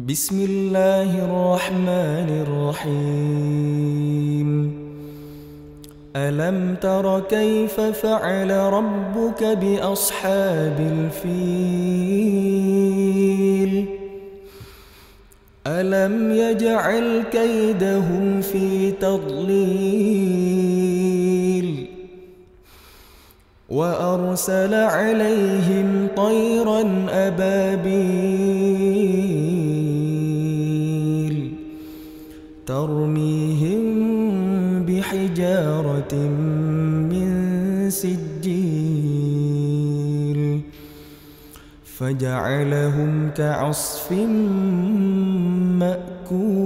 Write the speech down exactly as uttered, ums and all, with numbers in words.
بسم الله الرحمن الرحيم. ألم تر كيف فعل ربك بأصحاب الفيل؟ ألم يجعل كيدهم في تضليل وأرسل عليهم طيرا أبابيل ترميهم بحجارة من سجيل فجعلهم كعصف مأكول.